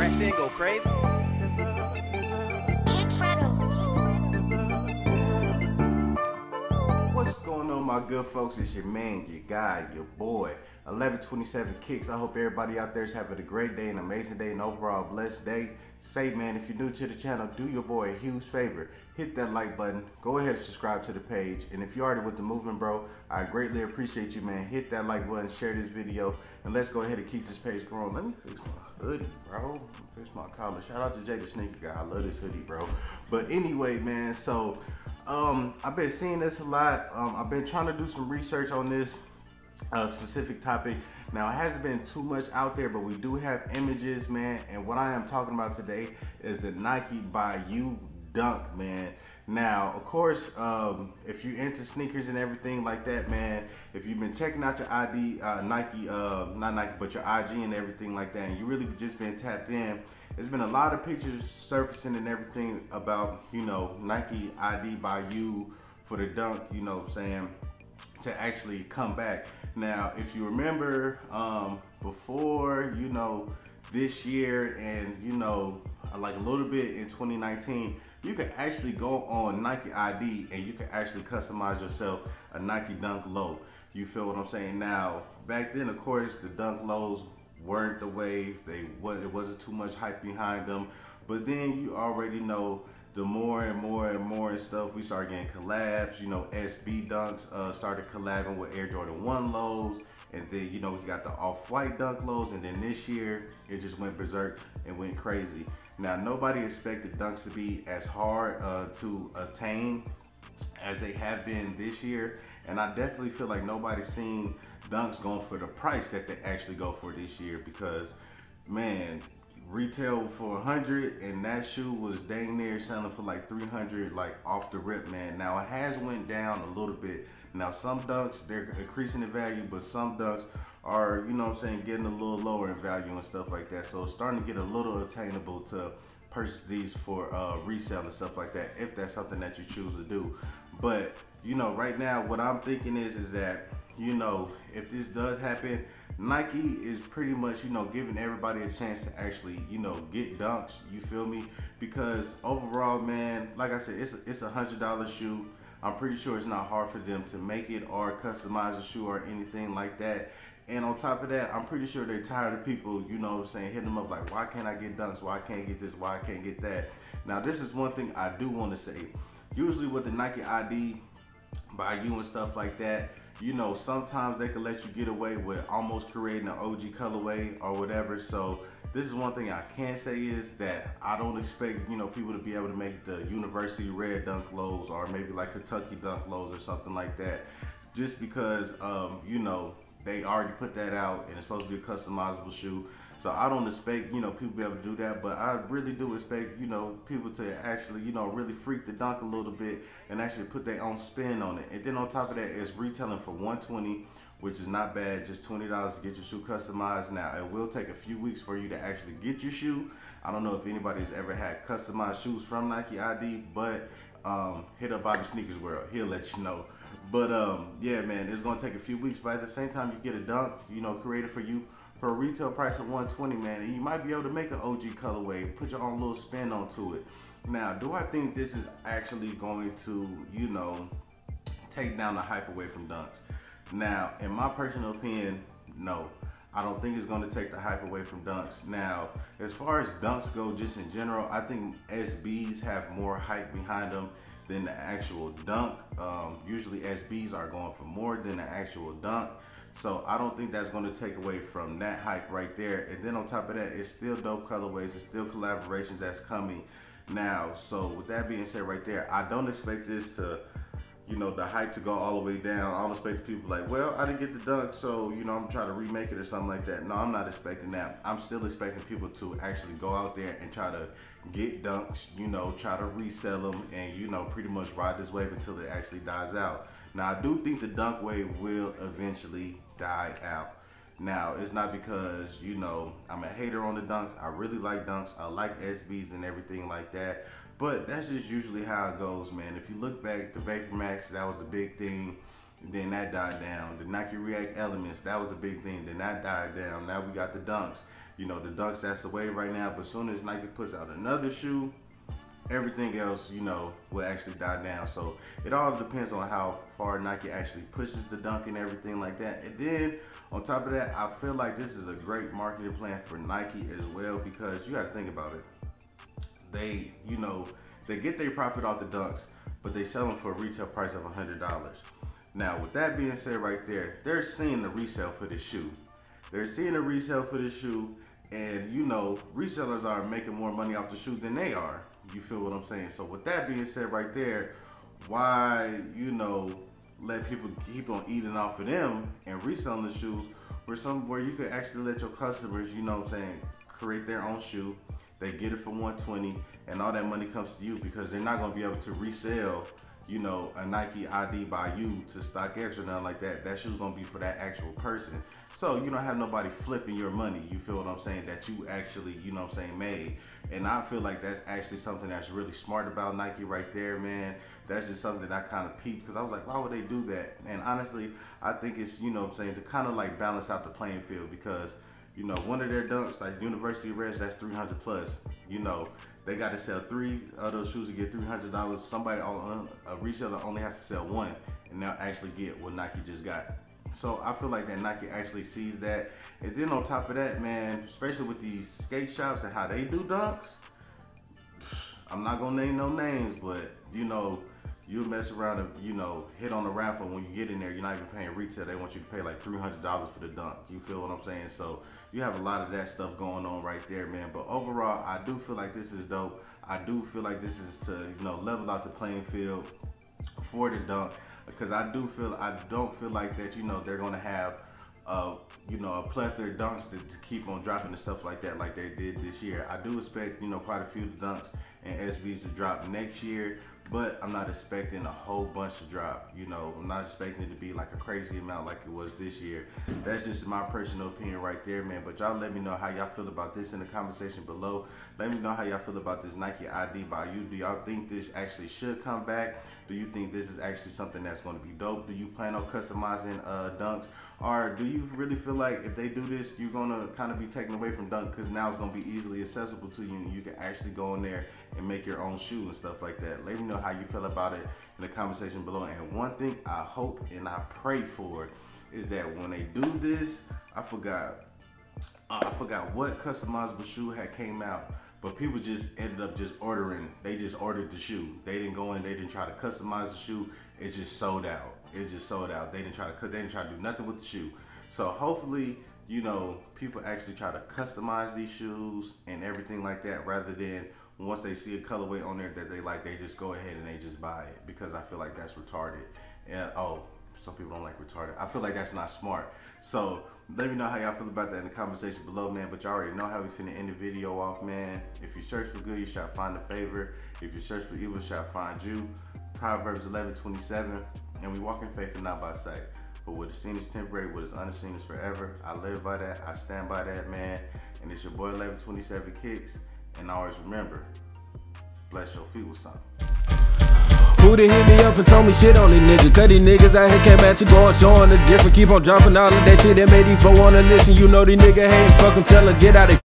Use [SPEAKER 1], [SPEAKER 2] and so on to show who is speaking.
[SPEAKER 1] scratch, then go crazy.
[SPEAKER 2] What's going on, my good folks? It's your man, your guy, your boy, 1127 Kicks. I hope everybody out there is having a great day, an amazing day, and overall blessed day. Say, man, if you're new to the channel, do your boy a huge favor. Hit that like button. Go ahead and subscribe to the page. And if you're already with the movement, bro, I greatly appreciate you, man. Hit that like button, share this video, and let's go ahead and keep this page growing. Let me fix my hoodie, bro. Fix my collar. Shout out to Jay the Sneaker Guy. I love this hoodie, bro. But anyway, man, so I've been seeing this a lot. I've been trying to do some research on this specific topic. Now, it hasn't been too much out there, but we do have images, man. And what I am talking about today is the Nike by You Dunk, man. Now, of course, if you're into sneakers and everything like that, man, if you've been checking out your ID, Nike, not Nike, but your IG and everything like that, and you really just been tapped in, there's been a lot of pictures surfacing and everything about, you know, Nike ID by You for the dunk, you know what I'm saying, to actually come back. Now, if you remember, before, you know, this year and, you know, like a little bit in 2019, you could actually go on Nike ID and you could actually customize yourself a Nike Dunk Low. You feel what I'm saying? Now, back then, of course, the Dunk Lows weren't the wave. It wasn't too much hype behind them. But then you already know, the more and more and more and stuff, we started getting collabs. You know, SB Dunks started collabing with Air Jordan 1 lows, and then, you know, we got the Off-White Dunk lows, and then this year it just went berserk and went crazy. Now, nobody expected dunks to be as hard to attain as they have been this year, and I definitely feel like nobody's seen dunks going for the price that they actually go for this year, because, man, retail for 100 and that shoe was dang near selling for like 300, like off the rip, man. Now, it has went down a little bit. Now, some dunks, they're increasing in value, but some dunks are, you know what I'm saying, getting a little lower in value and stuff like that. So it's starting to get a little attainable to purchase these for resale and stuff like that, if that's something that you choose to do. But, you know, right now, what I'm thinking is that, you know, if this does happen, Nike is pretty much, you know, giving everybody a chance to actually, you know, get dunks, you feel me? Because overall, man, like I said, it's a $100 shoe. I'm pretty sure it's not hard for them to make it or customize a shoe or anything like that. And on top of that, I'm pretty sure they're tired of people, you know what I'm saying, hitting them up like, why can't I get dunks? Why can't I get this? Why I can't get that? Now, this is one thing I do want to say. Usually with the Nike ID by You and stuff like that, you know, sometimes they can let you get away with almost creating an OG colorway or whatever. So this is one thing I can say is that I don't expect, you know, people to be able to make the University Red Dunk Lows or maybe like Kentucky Dunk Lows or something like that, just because, you know, they already put that out and it's supposed to be a customizable shoe. So I don't expect, you know, people to be able to do that, but I really do expect, you know, people to actually, you know, really freak the dunk a little bit and actually put their own spin on it. And then on top of that, it's retailing for $120, which is not bad, just $20 to get your shoe customized. Now, it will take a few weeks for you to actually get your shoe. I don't know if anybody's ever had customized shoes from Nike ID, but hit up Bobby Sneakers World, he'll let you know. But yeah, man, it's gonna take a few weeks, but at the same time, you get a dunk, you know, created for you for a retail price of $120, man, and you might be able to make an OG colorway, put your own little spin onto it. Now, do I think this is actually going to, you know, take down the hype away from dunks? Now, in my personal opinion, no. I don't think it's going to take the hype away from dunks. Now, as far as dunks go, just in general, I think SBs have more hype behind them than the actual dunk. Usually SBs are going for more than the actual dunk. So I don't think that's going to take away from that hype right there. And then on top of that, it's still dope colorways, it's still collaborations that's coming now. So with that being said right there, I don't expect this to, you know, the hype to go all the way down. I don't expect people like, well, I didn't get the dunk, so, you know, I'm trying to remake it or something like that. No, I'm not expecting that. I'm still expecting people to actually go out there and try to get dunks, you know, try to resell them and, you know, pretty much ride this wave until it actually dies out. Now, I do think the dunk wave will eventually die out. Now, it's not because, you know, I'm a hater on the dunks. I really like dunks. I like SBs and everything like that. But that's just usually how it goes, man. If you look back, the Vapor Max, that was the big thing. Then that died down. The Nike React Elements, that was a big thing. Then that died down. Now we got the dunks. You know, the Dunks, that's the wave right now. But as soon as Nike puts out another shoe, everything else, you know, will actually die down. So it all depends on how far Nike actually pushes the Dunk and everything like that. And then on top of that, I feel like this is a great marketing plan for Nike as well, because you got to think about it. They, you know, they get their profit off the Dunks, but they sell them for a retail price of $100. Now, with that being said right there, they're seeing the resale for this shoe. They're seeing the resale for this shoe, and you know, resellers are making more money off the shoe than they are. You feel what I'm saying? So with that being said right there, why, you know, let people keep on eating off of them and reselling the shoes where you could actually let your customers, you know what I'm saying, create their own shoe. They get it for $120 and all that money comes to you, because they're not gonna be able to resell, you know, a Nike ID by you to StockX or nothing like that. That shoe's gonna be for that actual person. So you don't have nobody flipping your money, you feel what I'm saying, that you actually, you know what I'm saying, made. And I feel like that's actually something that's really smart about Nike right there, man. That's just something that I kind of peeped, because I was like, why would they do that? And honestly, I think it's, you know what I'm saying, to kind of like balance out the playing field, because, you know, one of their Dunks, like University Reds, that's 300 plus. You know, they got to sell 3 of those shoes to get $300. Somebody, a reseller only has to sell 1, and they'll actually get what Nike just got. So I feel like that Nike actually sees that. And then on top of that, man, especially with these skate shops and how they do Dunks, I'm not gonna name no names, but you know, you mess around and, you know, hit on the raffle. When you get in there, you're not even paying retail. They want you to pay like $300 for the Dunk. You feel what I'm saying? So you have a lot of that stuff going on right there, man. But overall, I do feel like this is dope. I do feel like this is to, you know, level out the playing field for the Dunk, because I don't feel like that, you know, they're gonna have you know, a plethora of Dunks to keep on dropping and stuff like that, like they did this year. I do expect, you know, quite a few Dunks and SBs to drop next year, but I'm not expecting a whole bunch to drop. You know, I'm not expecting it to be like a crazy amount like it was this year. That's just my personal opinion right there, man. But y'all let me know how y'all feel about this in the comment section below. Let me know how y'all feel about this Nike ID by you. Do y'all think this actually should come back? Do you think this is actually something that's going to be dope? Do you plan on customizing Dunks? Or do you really feel like if they do this, you're going to kind of be taken away from Dunk, because now it's going to be easily accessible to you and you can actually go in there and make your own shoe and stuff like that? Let me know how you feel about it in the comment section below. And one thing I hope and I pray for is that when they do this, I forgot what customizable shoe had came out, but people just ended up just ordering. They just ordered the shoe. They didn't go in, they didn't try to customize the shoe. It just sold out. It just sold out. They didn't try to do nothing with the shoe. So hopefully, you know, people actually try to customize these shoes and everything like that, rather than once they see a colorway on there that they like, they just go ahead and they just buy it, because I feel like that's retarded. And some people don't like retarded. I feel like that's not smart. So let me know how y'all feel about that in the comment section below, man. But y'all already know how we finna end the video off, man. If you search for good, you shall find a favor. If you search for evil, you shall find you. Proverbs 11:27. And we walk in faith and not by sight. But what is seen is temporary, what is unseen is forever. I live by that, I stand by that, man. And it's your boy 1127 Kicks. And always remember, bless your feet with something.
[SPEAKER 1] Who done hit me up and told me shit on these niggas? Cause these niggas out here came at you going, showing the difference. Keep on dropping all of that shit that made these folk wanna listen. You know these niggas hating, fuck them, tell them get out of